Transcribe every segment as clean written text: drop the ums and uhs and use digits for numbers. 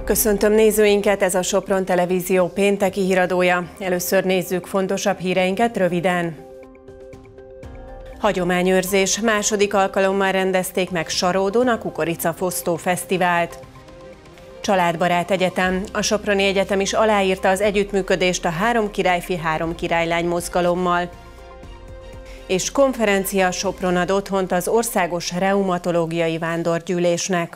Köszöntöm nézőinket, ez a Sopron Televízió pénteki híradója. Először nézzük fontosabb híreinket röviden. Hagyományőrzés. Második alkalommal rendezték meg Saródon a Kukoricafosztó Fesztivált. Családbarát egyetem. A Soproni Egyetem is aláírta az együttműködést a Három királyfi, három királylány mozgalommal. És konferencia Sopron ad otthont az Országos Reumatológiai Vándorgyűlésnek.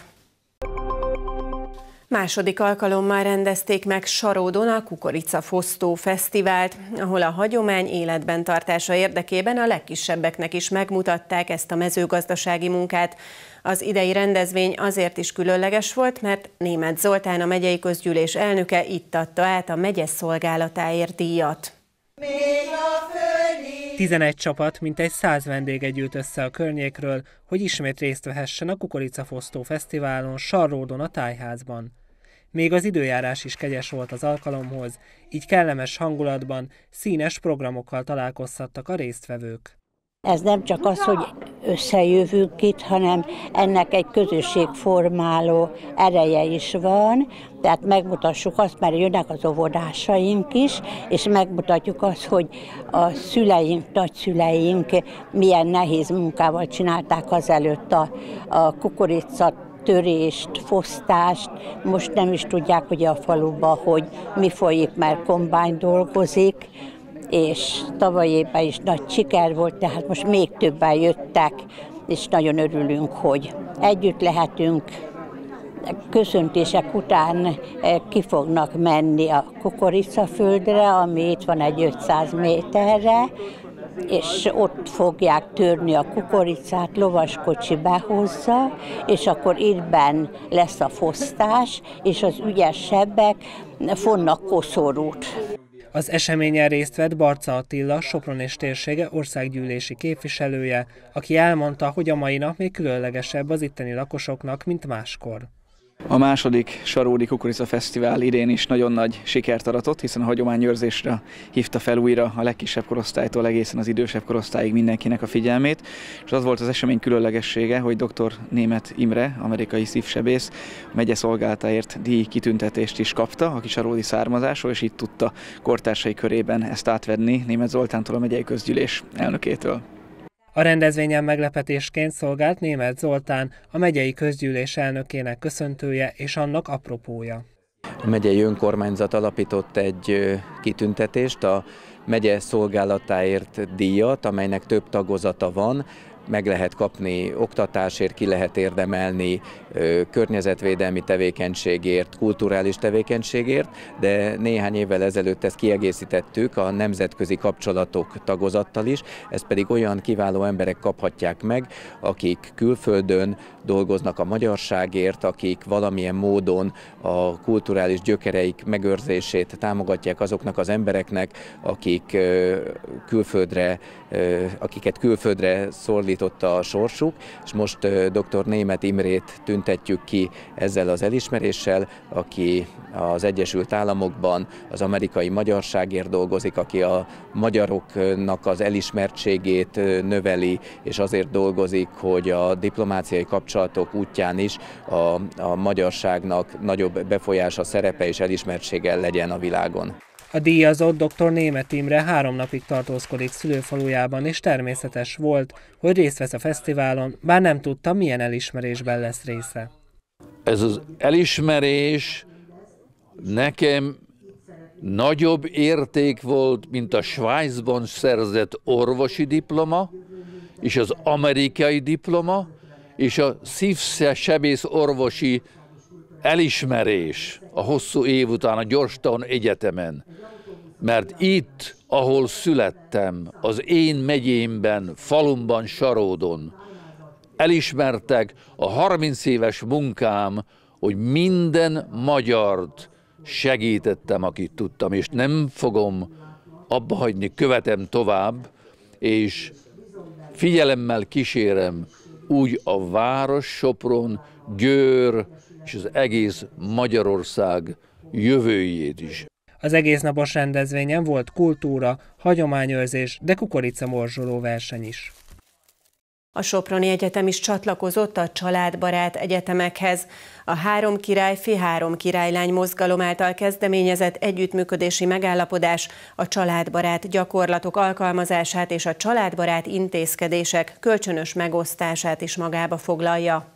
Második alkalommal rendezték meg Saródon a Kukoricafosztó Fesztivált, ahol a hagyomány életben tartása érdekében a legkisebbeknek is megmutatták ezt a mezőgazdasági munkát. Az idei rendezvény azért is különleges volt, mert Németh Zoltán, a megyei közgyűlés elnöke itt adta át a megye szolgálatáért díjat. 11 csapat, mintegy 100 vendéget gyűlt össze a környékről, hogy ismét részt vehessen a Kukoricafosztó Fesztiválon Saródon a Tájházban. Még az időjárás is kegyes volt az alkalomhoz, így kellemes hangulatban, színes programokkal találkozhattak a résztvevők. Ez nem csak az, hogy összejövünk itt, hanem ennek egy közösségformáló ereje is van, tehát megmutassuk azt, mert jönnek az óvodásaink is, és megmutatjuk azt, hogy a szüleink, nagyszüleink milyen nehéz munkával csinálták azelőtt a kukoricatörést, fosztást. Most nem is tudják ugye a faluban, hogy mi folyik, mert kombány dolgozik, és tavaly évben is nagy siker volt, tehát most még többen jöttek, és nagyon örülünk, hogy együtt lehetünk. Köszöntések után ki fognak menni a kukoricaföldre, ami itt van egy 500 méterre, és ott fogják törni a kukoricát, lovaskocsi behozza, és akkor ittben lesz a fosztás, és az ügyesebbek fonnak koszorút. Az eseményen részt vett Barca Attila, Sopron és térsége országgyűlési képviselője, aki elmondta, hogy a mai nap még különlegesebb az itteni lakosoknak, mint máskor. A második Saródi Kukorica Fesztivál idén is nagyon nagy sikert aratott, hiszen a hagyományőrzésre hívta fel újra a legkisebb korosztálytól egészen az idősebb korosztályig mindenkinek a figyelmét, és az volt az esemény különlegessége, hogy dr. Németh Imre, amerikai szívsebész, megye szolgálatáért díj kitüntetést is kapta, aki saródi származású, és itt tudta kortársai körében ezt átvenni Németh Zoltántól, a megyei közgyűlés elnökétől. A rendezvényen meglepetésként szolgált Németh Zoltán, a megyei közgyűlés elnökének köszöntője és annak apropója. A megyei önkormányzat alapított egy kitüntetést, a megye szolgálatáért díjat, amelynek több tagozata van. Meg lehet kapni oktatásért, ki lehet érdemelni környezetvédelmi tevékenységért, kulturális tevékenységért, de néhány évvel ezelőtt ezt kiegészítettük a nemzetközi kapcsolatok tagozattal is, ezt pedig olyan kiváló emberek kaphatják meg, akik külföldön dolgoznak a magyarságért, akik valamilyen módon a kulturális gyökereik megőrzését támogatják azoknak az embereknek, akiket külföldre szorlította a sorsuk, és most dr. Németh Imrét tüntetjük ki ezzel az elismeréssel, aki az Egyesült Államokban az amerikai magyarságért dolgozik, aki a magyaroknak az elismertségét növeli, és azért dolgozik, hogy a diplomáciai kapcsolatok útján is a magyarságnak nagyobb befolyása, szerepe és elismertsége legyen a világon. A díjazott dr. Németh Imre 3 napig tartózkodik szülőfalujában, és természetes volt, hogy részt vesz a fesztiválon, bár nem tudta, milyen elismerésben lesz része. Ez az elismerés nekem nagyobb érték volt, mint a Svájcban szerzett orvosi diploma, és az amerikai diploma, és a szívsebész orvosi elismerés a hosszú év után a Georgetown Egyetemen. Mert itt, ahol születtem, az én megyémben, falumban, Saródon, elismertek a 30 éves munkám, hogy minden magyart segítettem, akit tudtam, és nem fogom abba hagyni, követem tovább, és figyelemmel kísérem úgy a város, Sopron, Győr és az egész Magyarország jövőjét is. Az egésznapos rendezvényen volt kultúra, hagyományőrzés, de kukoricamorzsoló verseny is. A Soproni Egyetem is csatlakozott a családbarát egyetemekhez. A Három királyfi, három királylány mozgalom által kezdeményezett együttműködési megállapodás a családbarát gyakorlatok alkalmazását és a családbarát intézkedések kölcsönös megosztását is magába foglalja.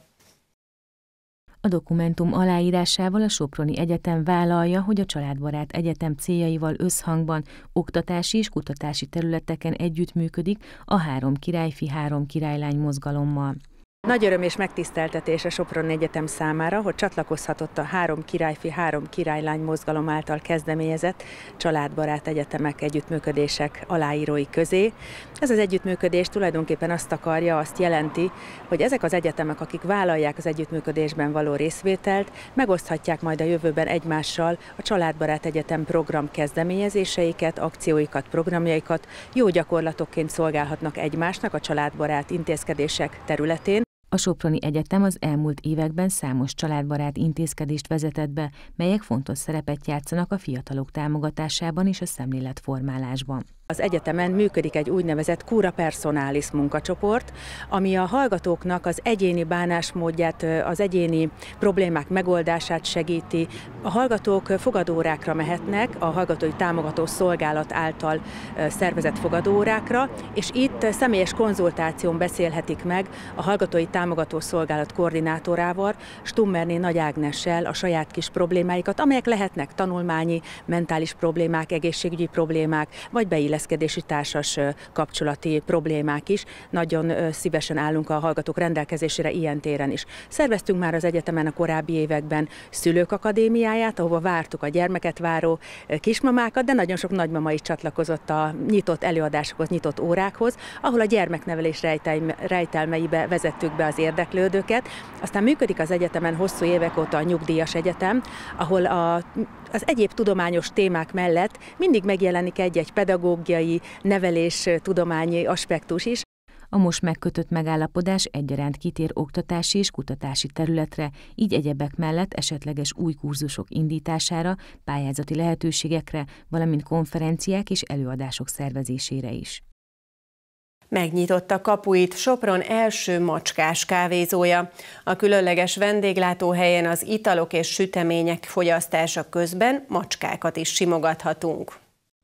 A dokumentum aláírásával a Soproni Egyetem vállalja, hogy a családbarát egyetem céljaival összhangban oktatási és kutatási területeken együttműködik a Három királyfi, három királylány mozgalommal. Nagy öröm és megtiszteltetés a Soproni Egyetem számára, hogy csatlakozhatott a Három királyfi, három királylány mozgalom által kezdeményezett családbarát egyetemek együttműködések aláírói közé. Ez az együttműködés tulajdonképpen azt akarja, azt jelenti, hogy ezek az egyetemek, akik vállalják az együttműködésben való részvételt, megoszthatják majd a jövőben egymással a családbarát egyetem program kezdeményezéseiket, akcióikat, programjaikat, jó gyakorlatokként szolgálhatnak egymásnak a családbarát intézkedések területén. A Soproni Egyetem az elmúlt években számos családbarát intézkedést vezetett be, melyek fontos szerepet játszanak a fiatalok támogatásában és a szemléletformálásban. Az egyetemen működik egy úgynevezett cura personalis munkacsoport, ami a hallgatóknak az egyéni bánásmódját, az egyéni problémák megoldását segíti. A hallgatók fogadóórákra mehetnek, a hallgatói támogató szolgálat által szervezett fogadóórákra, és itt személyes konzultáción beszélhetik meg a hallgatói támogató szolgálat koordinátorával, Stummerné Nagy Ágnessel a saját kis problémáikat, amelyek lehetnek tanulmányi, mentális problémák, egészségügyi problémák, vagy beilleszkedési társas kapcsolati problémák is. Nagyon szívesen állunk a hallgatók rendelkezésére ilyen téren is. Szerveztünk már az egyetemen a korábbi években szülők akadémiáját, ahova vártuk a gyermeket váró kismamákat, de nagyon sok nagymama is csatlakozott a nyitott előadásokhoz, nyitott órákhoz, ahol a gyermeknevelés rejtelmeibe vezettük be az érdeklődőket. Aztán működik az egyetemen hosszú évek óta a nyugdíjas egyetem, ahol az egyéb tudományos témák mellett mindig megjelenik egy-egy pedagógiai, nevelés, tudományi aspektus is. A most megkötött megállapodás egyaránt kitér oktatási és kutatási területre, így egyebek mellett esetleges új kurzusok indítására, pályázati lehetőségekre, valamint konferenciák és előadások szervezésére is. Megnyitotta kapuit Sopron első macskás kávézója. A különleges vendéglátóhelyen az italok és sütemények fogyasztása közben macskákat is simogathatunk.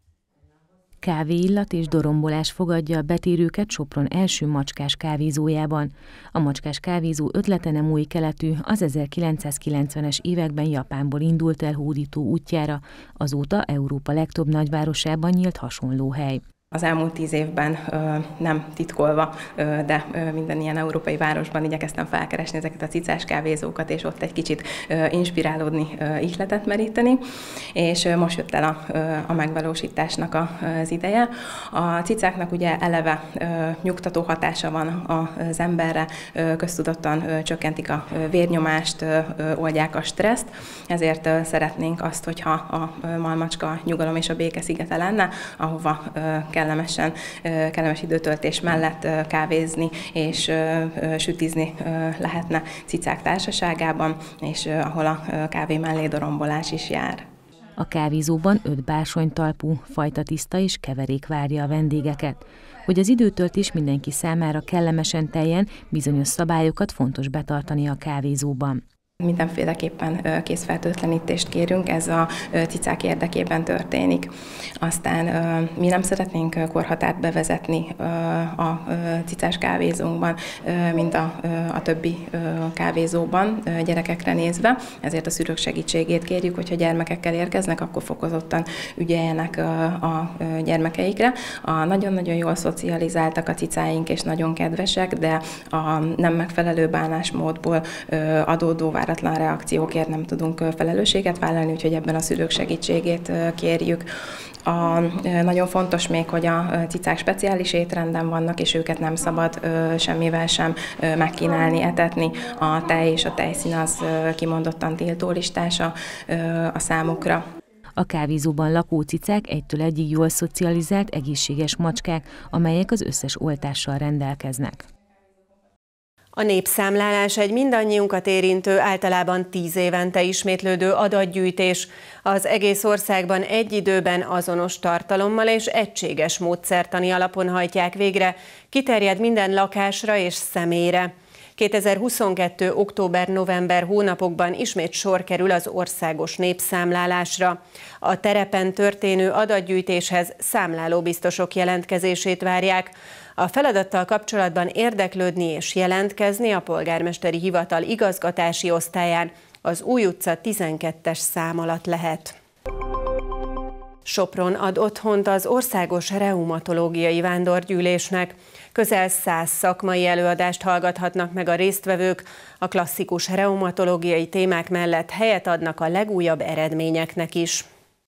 Kávéillat és dorombolás fogadja a betérőket Sopron első macskás kávézójában. A macskás kávézó ötlete nem új keletű, az 1990-es években Japánból indult el hódító útjára, azóta Európa legtöbb nagyvárosában nyílt hasonló hely. Az elmúlt 10 évben nem titkolva, de minden ilyen európai városban igyekeztem felkeresni ezeket a cicás kávézókat, és ott egy kicsit inspirálódni, ihletet meríteni, és most jött el a megvalósításnak az ideje. A cicáknak ugye eleve nyugtató hatása van az emberre, köztudottan csökkentik a vérnyomást, oldják a stresszt, ezért szeretnénk azt, hogyha a malmacska nyugalom és a béke szigete lenne, ahova kellemes időtöltés mellett kávézni és sütizni lehetne cicák társaságában, és ahol a kávé mellé dorombolás is jár. A kávézóban 5 bársonytalpú, fajtatiszta és keverék várja a vendégeket. Hogy az időtöltés mindenki számára kellemesen teljen, bizonyos szabályokat fontos betartani a kávézóban. Mindenféleképpen készfertőtlenítést kérünk, ez a cicák érdekében történik. Aztán mi nem szeretnénk korhatárt bevezetni a cicás kávézónkban, mint a többi kávézóban gyerekekre nézve, ezért a szülők segítségét kérjük, hogyha gyermekekkel érkeznek, akkor fokozottan ügyeljenek a gyermekeikre. Nagyon-nagyon jól szocializáltak a cicáink, és nagyon kedvesek, de a nem megfelelő bánásmódból adódó váratlan reakciókért nem tudunk felelősséget vállalni, úgyhogy ebben a szülők segítségét kérjük. Nagyon fontos még, hogy a cicák speciális étrenden vannak, és őket nem szabad semmivel sem megkínálni, etetni. A tej és a tejszín az kimondottan tiltólistás a számukra. A kávézóban lakó cicák 1-től 1-ig jól szocializált, egészséges macskák, amelyek az összes oltással rendelkeznek. A népszámlálás egy mindannyiunkat érintő, általában 10 évente ismétlődő adatgyűjtés. Az egész országban egy időben azonos tartalommal és egységes módszertani alapon hajtják végre, kiterjed minden lakásra és személyre. 2022. október-november hónapokban ismét sor kerül az országos népszámlálásra. A terepen történő adatgyűjtéshez számlálóbiztosok jelentkezését várják. A feladattal kapcsolatban érdeklődni és jelentkezni a polgármesteri hivatal igazgatási osztályán az Új utca 12-es szám alatt lehet. Sopron ad otthont az Országos Reumatológiai Vándorgyűlésnek. Közel 100 szakmai előadást hallgathatnak meg a résztvevők. A klasszikus reumatológiai témák mellett helyet adnak a legújabb eredményeknek is.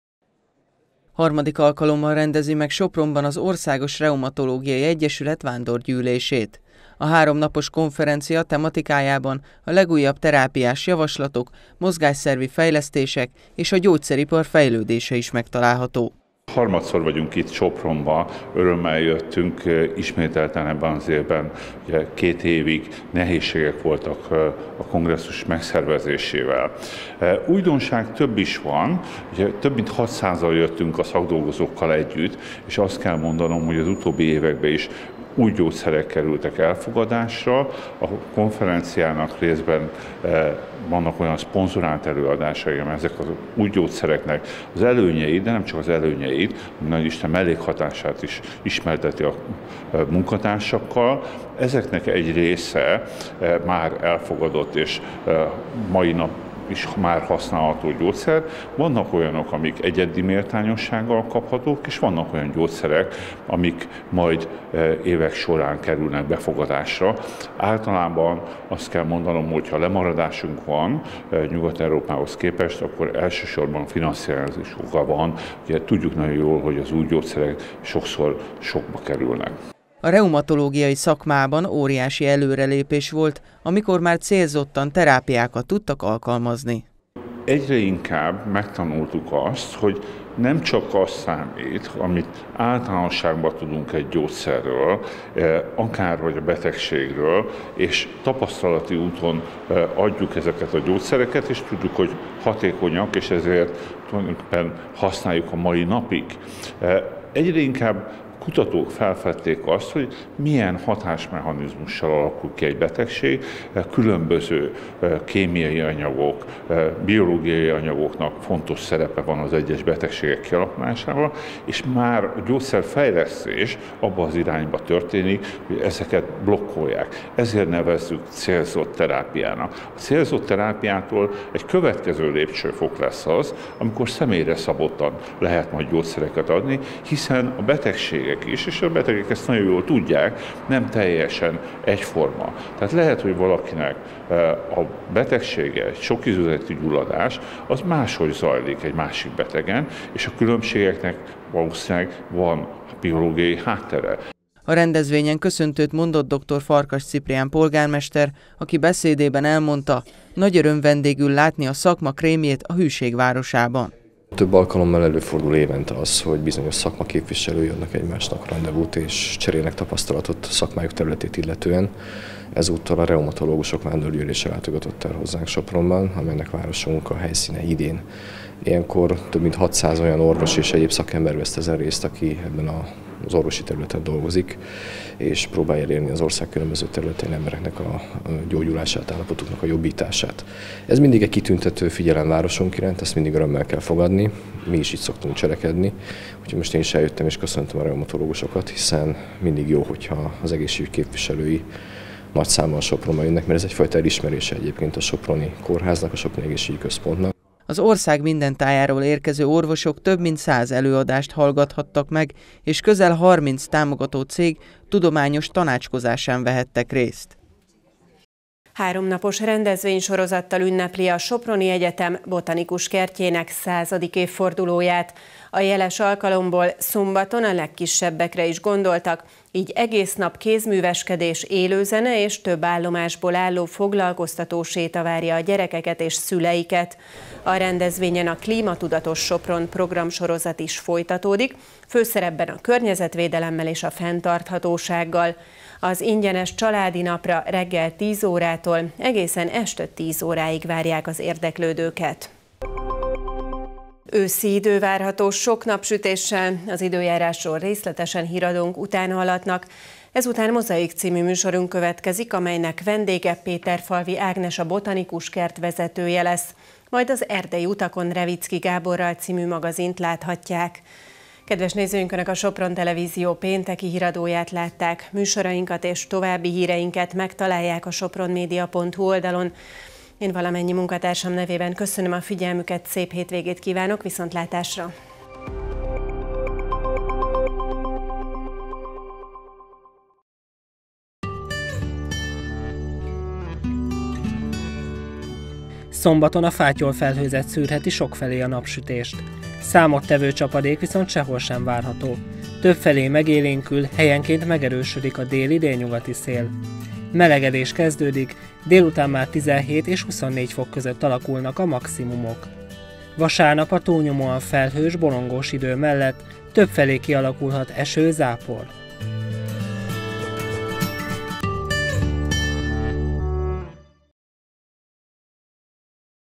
Harmadik alkalommal rendezi meg Sopronban az Országos Reumatológiai Egyesület vándorgyűlését. A 3 napos konferencia tematikájában a legújabb terápiás javaslatok, mozgásszervi fejlesztések és a gyógyszeripar fejlődése is megtalálható. Harmadszor vagyunk itt Sopronban, örömmel jöttünk, ismételten ebben az évben, ugye 2 évig nehézségek voltak a kongresszus megszervezésével. Újdonság több is van, ugye több mint 600-al jöttünk a szakdolgozókkal együtt, és azt kell mondanom, hogy az utóbbi években is új gyógyszerek kerültek elfogadásra. A konferenciának részben vannak olyan szponzorált előadásai, ezek az új gyógyszereknek az előnyeit, de nem csak az előnyeit, hanem Isten mellékhatását is ismerteti a munkatársakkal. Ezeknek egy része már elfogadott, és mai nap is már használható gyógyszer. Vannak olyanok, amik egyedi méltányossággal kaphatók, és vannak olyan gyógyszerek, amik majd évek során kerülnek befogadásra. Általában azt kell mondanom, hogy ha lemaradásunk van Nyugat-Európához képest, akkor elsősorban finanszírozás oka van. Ugye tudjuk nagyon jól, hogy az új gyógyszerek sokszor sokba kerülnek. A reumatológiai szakmában óriási előrelépés volt, amikor már célzottan terápiákat tudtak alkalmazni. Egyre inkább megtanultuk azt, hogy nem csak az számít, amit általánosságban tudunk egy gyógyszerről, akár vagy a betegségről, és tapasztalati úton adjuk ezeket a gyógyszereket, és tudjuk, hogy hatékonyak, és ezért tulajdonképpen használjuk a mai napig. Egyre inkább kutatók felfedték azt, hogy milyen hatásmechanizmussal alakul ki egy betegség, különböző kémiai anyagok, biológiai anyagoknak fontos szerepe van az egyes betegségek kialakulásával, és már a gyógyszerfejlesztés abba az irányba történik, hogy ezeket blokkolják. Ezért nevezzük célzott terápiának. A célzott terápiától egy következő lépcsőfok lesz az, amikor személyre szabottan lehet majd gyógyszereket adni, hiszen a betegségek is, és a betegek ezt nagyon jól tudják, nem teljesen egyforma. Tehát lehet, hogy valakinek a betegsége, egy sokizületű gyulladás, az máshogy zajlik egy másik betegen, és a különbségeknek valószínűleg van biológiai háttere. A rendezvényen köszöntőt mondott dr. Farkas Ciprián polgármester, aki beszédében elmondta, nagy öröm vendégül látni a szakma krémjét a hűség városában. Több alkalommal előfordul évente az, hogy bizonyos szakmaképviselői adnak egymásnak rendezvút és cserélnek tapasztalatot szakmájuk területét illetően. Ezúttal a reumatológusok vándorgyűlése látogatott el hozzánk Sopronban, amelynek városunk a helyszíne idén. Ilyenkor több mint 600 olyan orvos és egyéb szakember vesz ezen részt, aki ebben az orvosi területen dolgozik, és próbálja elérni az ország különböző területein embereknek a gyógyulását, állapotuknak a jobbítását. Ez mindig egy kitüntető figyelem városunk iránt, ezt mindig örömmel kell fogadni, mi is így szoktunk cselekedni. Úgyhogy most én is eljöttem és köszöntöm a reumatológusokat, hiszen mindig jó, hogyha az egészségügy képviselői nagy számmal Sopronba jönnek, mert ez egyfajta elismerése egyébként a soproni kórháznak, a soproni egészségügyi központnak. Az ország minden tájáról érkező orvosok több mint 100 előadást hallgathattak meg, és közel 30 támogató cég tudományos tanácskozásán vehettek részt. 3 napos rendezvénysorozattal ünnepli a Soproni Egyetem botanikus kertjének 100. évfordulóját. A jeles alkalomból szombaton a legkisebbekre is gondoltak, így egész nap kézműveskedés, élőzene és több állomásból álló foglalkoztató séta várja a gyerekeket és szüleiket. A rendezvényen a Klímatudatos Sopron programsorozat is folytatódik, főszerepben a környezetvédelemmel és a fenntarthatósággal. Az ingyenes családi napra reggel 10 órától egészen este 10 óráig várják az érdeklődőket. Őszi idő várható sok napsütéssel, az időjárásról részletesen híradónk utána haladnak. Ezután Mozaik című műsorunk következik, amelynek vendége Péterfalvi Ágnes, a botanikus kert vezetője lesz. Majd az Erdei utakon Revicki Gáborral című magazint láthatják. Kedves nézőink, Önök a Sopron Televízió pénteki híradóját látták. Műsorainkat és további híreinket megtalálják a sopronmedia.hu oldalon. Én valamennyi munkatársam nevében köszönöm a figyelmüket, szép hétvégét kívánok, viszontlátásra! Szombaton a fátyol felhőzet szűrheti sokfelé a napsütést. Számottevő csapadék viszont sehol sem várható. Többfelé megélénkül, helyenként megerősödik a déli-délnyugati szél. Melegedés kezdődik, délután már 17 és 24 fok között alakulnak a maximumok. Vasárnap a túlnyomóan felhős, borongós idő mellett többfelé kialakulhat eső, zápor.